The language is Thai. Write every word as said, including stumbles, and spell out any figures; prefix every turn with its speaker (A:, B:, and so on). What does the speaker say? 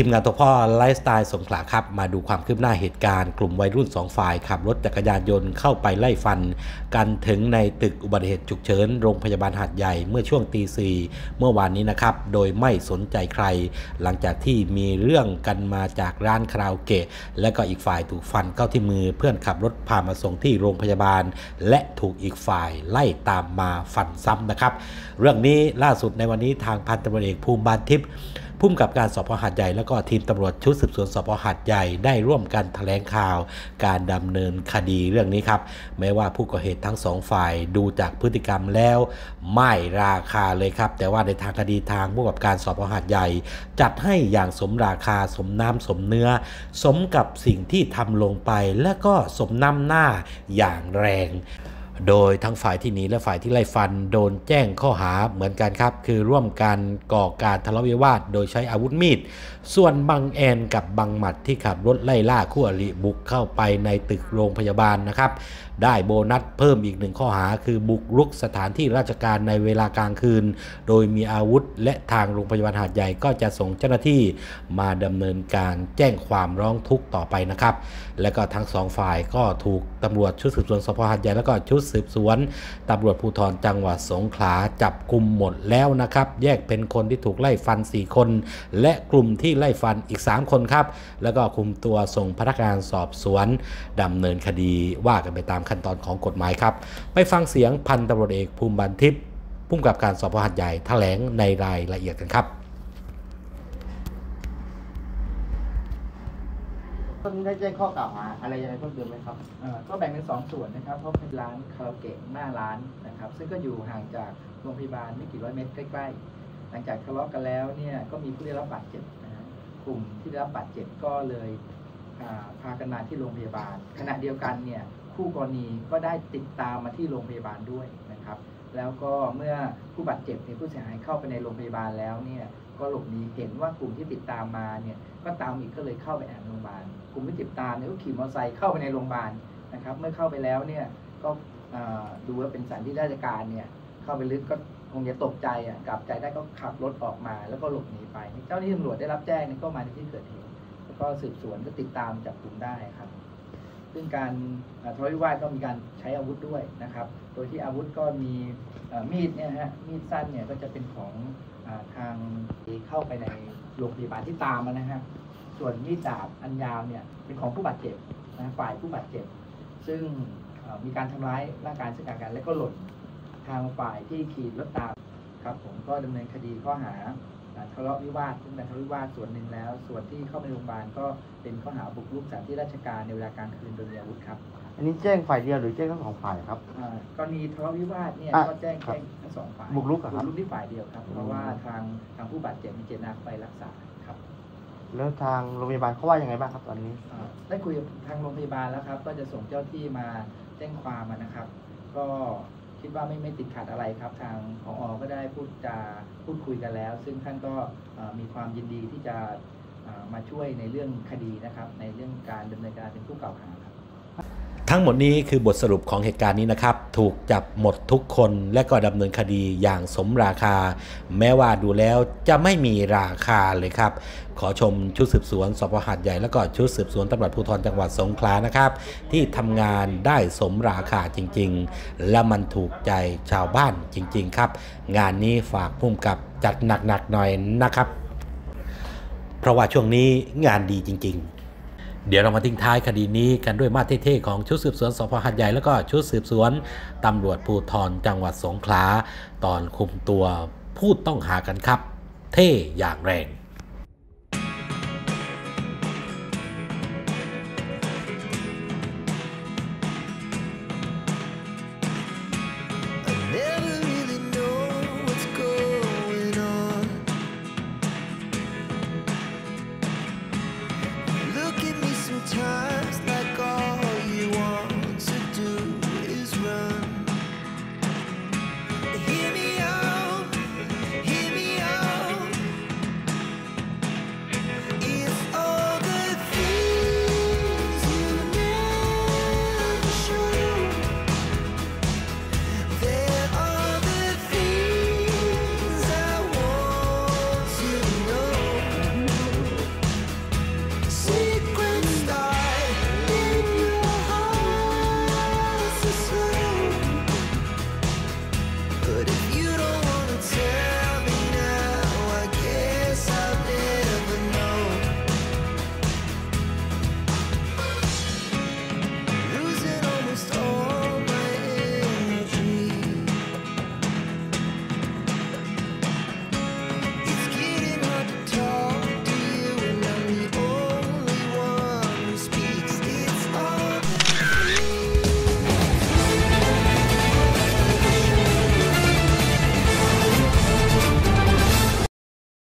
A: ทีมงานตัวพ่อไลฟ์สไตล์สงขลาครับมาดูความคืบหน้าเหตุการณ์กลุ่มวัยรุ่นสองฝ่ายขับรถจักรยานยนต์เข้าไปไล่ฟันกันถึงในตึกอุบัติเหตุฉุกเฉินโรงพยาบาลหาดใหญ่เมื่อช่วงตีสี่เมื่อวานนี้นะครับโดยไม่สนใจใครหลังจากที่มีเรื่องกันมาจากร้านคาราโอเกะและก็อีกฝ่ายถูกฟันเข้าที่มือเพื่อนขับรถพามาส่งที่โรงพยาบาลและถูกอีกฝ่ายไล่ตามมาฟันซ้ำนะครับเรื่องนี้ล่าสุดในวันนี้ทางพันตำรวจเอกภูมิบานทิพย์ผู้กำกับการสพ.หาดใหญ่และก็ทีมตำรวจชุดสืบสวนสพ.หาดใหญ่ได้ร่วมกันแถลงข่าวการดำเนินคดีเรื่องนี้ครับแม้ว่าผู้ก่อเหตุทั้งสองฝ่ายดูจากพฤติกรรมแล้วไม่ราคาเลยครับแต่ว่าในทางคดีทางผู้กำกับการสพ.หาดใหญ่จัดให้อย่างสมราคาสมน้ำสมเนื้อสมกับสิ่งที่ทำลงไปและก็สมน้ำหน้าอย่างแรงโดยทั้งฝ่ายที่หนีและฝ่ายที่ไล่ฟันโดนแจ้งข้อหาเหมือนกันครับคือร่วมกันก่อการทะเลาะวิวาทโดยใช้อาวุธมีดส่วนบังแอนกับบังหมัดที่ขับรถไล่ล่าคู่อริบุกเข้าไปในตึกโรงพยาบาลนะครับได้โบนัสเพิ่มอีกหนึ่งข้อหาคือบุกรุกสถานที่ราชการในเวลากลางคืนโดยมีอาวุธและทางโรงพยาบาลหาดใหญ่ก็จะส่งเจ้าหน้าที่มาดำเนินการแจ้งความร้องทุกข์ต่อไปนะครับและก็ทั้งสองฝ่ายก็ถูกตำรวจชุดสืบสวนสพ.หาดใหญ่แล้วก็ชุดสืบสวนตำรวจภูธรจังหวัดสงขลาจับกุมหมดแล้วนะครับแยกเป็นคนที่ถูกไล่ฟันสี่คนและกลุ่มที่ไล่ฟันอีกสามคนครับแล้วก็คุมตัวส่งพนักงานสอบสวนดำเนินคดีว่ากันไปตามขั้นตอนของกฎหมายครับไปฟังเสียงพันตำรวจเอกภูมิบานทิพย์ผู้กำกับการสพ.หาดใหญ่แถลงในรายละเอียดกันครับ
B: ตอนนี้ได้แจ้งข้อกล่าวหาอะไรยังไงเพิ่มเติมไหมครับ
C: ก็แบ่งเป็นสองส่วนนะครับเพราะเป็นร้านคาราโอเกะหน้าร้านนะครับซึ่งก็อยู่ห่างจากโรงพยาบาลไม่กี่ร้อยเมตรใกล้ๆหลังจากทะเลาะกันแล้วเนี่ยก็มีผู้ได้รับบาดเจ็บนะฮะกลุ่มที่ได้รับบาดเจ็บก็เลยพากันมาที่โรงพยาบาลขณะเดียวกันเนี่ยคู่กรณีก็ได้ติดตามมาที่โรงพยาบาลด้วยนะครับแล้วก็เมื่อผู้บาดเจ็บเนี่ยผู้เสียหายเข้าไปในโรงพยาบาลแล้วเนี่ยก็หลบหนีเห็นว่ากลุ่มที่ติดตามมาเนี่ยก็ตามอีกก็เลยเข้าไปแอบโรงพยาบาลกลุ่มที่ติดตามเนี่ยก็ขี่มอเตอร์ไซค์เข้าไปในโรงพยาบาลนะครับเมื่อเข้าไปแล้วเนี่ยก็ดูว่าเป็นสถานที่ราชการเนี่ยเข้าไปลึกก็คงจะตกใจอ่ะกลับใจได้ก็ขับรถออกมาแล้วก็หลบหนีไปเจ้าหน้าที่ตำรวจได้รับแจ้งก็มาในที่เกิดเหตุแล้วก็สืบสวนก็ติดตามจับกลุ่มได้ครับซึ่งการทะเลาะวิวาทก็มีการใช้อาวุธด้วยนะครับโดยที่อาวุธก็มีมีดเนี่ยฮะมีดสั้นเนี่ยก็จะเป็นของทางเข้าไปในโรงพยาบาลที่ตามมานะฮะส่วนมีดดาบอันยาวเนี่ยเป็นของผู้บาดเจ็บนะฝ่ายผู้บาดเจ็บซึ่งมีการทำร้ายร่างกายซึ่งกันและก็หล่นทางฝ่ายที่ขี่รถตามครับผมก็ดำเนินคดีข้อหาทะเลาะวิวาทซึ่งเป็นทะเลาะวิวาทส่วนหนึ่งแล้วส่วนที่เข้าไปโรงพยาบาลก็เป็นข้อหาบุกรุกสถานที่ราชการในเวลากลางคืนโดยมีอาวุธครับ
B: อันนี้แจ้งฝ่ายเดียวหรือแจ้งทั้งสองฝ่ายครับ
C: กรณีทะเลาะวิวาทเนี่ยก็แจ้งแจ้งทั้งสองฝ่าย
B: บุกรุกครับ
C: บุกรุกที่ฝ่ายเดียวครับเพราะว่าทางทางผู้บาดเจ็บมีเจตนาไปรักษาครับ
B: แล้วทางโรงพยาบาลเขาว่ายังไงบ้างครับตอนนี้
C: ได้คุยกับทางโรงพยาบาลแล้วครับก็จะส่งเจ้าที่มาแจ้งความนะครับก็คิดว่าไม่ไม่ติดขัดอะไรครับทางผอ.ก็ได้พูดจาพูดคุยกันแล้วซึ่งท่านก็มีความยินดีที่จะมาช่วยในเรื่องคดีนะครับในเรื่องการดำเนินการเป็นผู้กล่าวหาครับ
A: ทั้งหมดนี้คือบทสรุปของเหตุการณ์นี้นะครับถูกจับหมดทุกคนและก็ดำเนินคดีอย่างสมราคาแม้ว่าดูแล้วจะไม่มีราคาเลยครับขอชมชุดสืบสวนสพ.หาดใหญ่แล้วก็ชุดสืบสวนตำรวจภูธรจังหวัดสงขลานะครับที่ทำงานได้สมราคาจริงๆและมันถูกใจชาวบ้านจริงๆครับงานนี้ฝากผู้กำกับจัดหนักๆหน่อยนะครับเพราะว่าช่วงนี้งานดีจริงๆเดี๋ยวเรามาทิ้งท้ายคดีนี้กันด้วยมาเท่ๆของชุดสืบสวนสพ.หาดใหญ่แล้วก็ชุดสืบสวนตำรวจภูธรจังหวัดสงขลาตอนคุมตัวผู้ต้องหากันครับเท่อย่างแรง